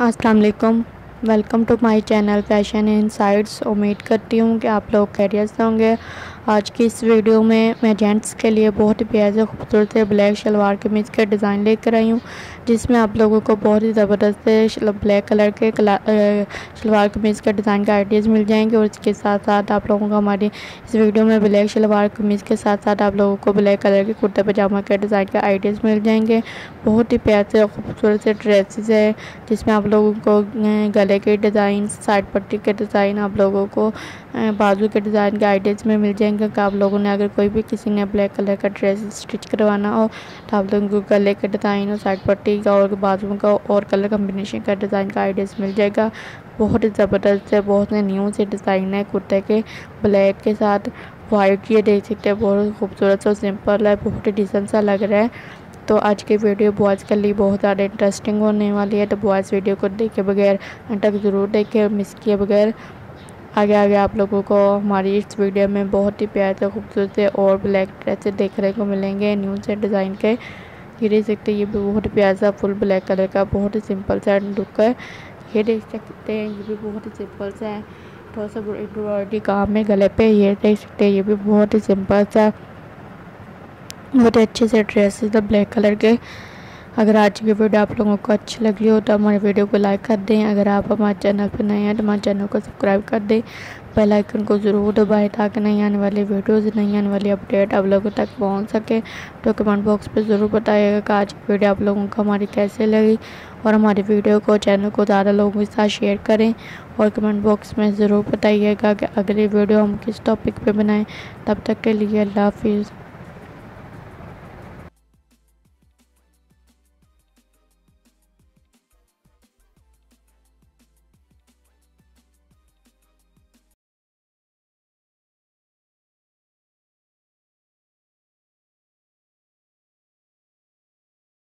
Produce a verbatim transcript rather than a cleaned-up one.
अस्सलाम वालेकुम। Welcome to my channel fashion insights. उम्मीद करती हूँ कि आप लोग खैरियत से होंगे। आज की इस वीडियो में मैं जेंट्स के लिए बहुत ही प्यारे से खूबसूरत से ब्लैक शलवार कमीज़ के डिज़ाइन लेकर आई हूँ, जिसमें आप लोगों को बहुत ही ज़बरदस्त से ब्लैक कलर के शलवार कमीज़ के डिज़ाइन के आइडियाज़ मिल जाएंगे। और इसके साथ साथ आप लोगों को हमारी इस वीडियो में ब्लैक शलवार कमीज़ के साथ साथ आप लोगों को ब्लैक कलर के कुर्ता पजामा के डिज़ाइन के आइडियाज़ मिल जाएंगे। बहुत ही प्यारे से खूबसूरत से ड्रेसेस है, जिसमें आप लोगों को गले के डिज़ाइन, साइड पट्टी के डिज़ाइन, आप लोगों को बाजू के डिज़ाइन के आइडियाज़ में मिल जाएंगे। कि आप लोगों ने अगर कोई भी किसी ने ब्लैक कलर का ड्रेस स्टिच करवाना हो तो आप लोगों को गले के डिज़ाइन और साइड पट्टी का और बाजू का और कलर कम्बिनेशन का डिज़ाइन का आइडियाज़ मिल जाएगा। बहुत ही ज़बरदस्त है, बहुत ही न्यू से डिज़ाइन है कुर्ते के ब्लैक के साथ वाइट। ये देख सकते हैं बहुत खूबसूरत और सिंपल है, बहुत ही डिसेंट सा लग रहा है। तो आज की वीडियो बॉयज़ के लिए बहुत ज़्यादा इंटरेस्टिंग होने वाली है, तो बॉयज़ वीडियो को देखे बगैर अंत तक ज़रूर देखें, मिस किए बगैर। आगे आगे आप लोगों को हमारी इस वीडियो में बहुत ही प्यारे से खूबसूरत से और ब्लैक ड्रेसेस देखने को मिलेंगे न्यू से डिज़ाइन के। ये देख सकते हैं, ये भी बहुत ही प्यारा सा फुल ब्लैक कलर का बहुत ही सिंपल सा लुक है। ये देख सकते हैं, ये भी बहुत ही सिंपल सा है, थोड़ा सा एम्ब्रॉयडरी काम है गले पे। ये देख सकते हैं, ये भी बहुत ही सिंपल सा बहुत अच्छे से ड्रेसेस है ब्लैक कलर के। अगर आज की वीडियो आप लोगों को अच्छी लगी हो तो हमारे वीडियो को लाइक कर दें। अगर आप हमारे चैनल पर नए हैं तो हमारे चैनल को सब्सक्राइब कर दें, बेल आइकन को ज़रूर दबाएं ताकि नई आने वाली वीडियोज़, नई आने वाली अपडेट आप लोगों तक पहुंच सके। तो कमेंट बॉक्स पे ज़रूर बताइएगा कि आज की वीडियो आप लोगों को हमारी कैसे लगी, और हमारी वीडियो को चैनल को ज़्यादा लोगों के साथ शेयर करें। और कमेंट बॉक्स में ज़रूर बताइएगा कि अगली वीडियो हम किस टॉपिक पर बनाएँ। तब तक के लिए अल्लाह हाफिज़।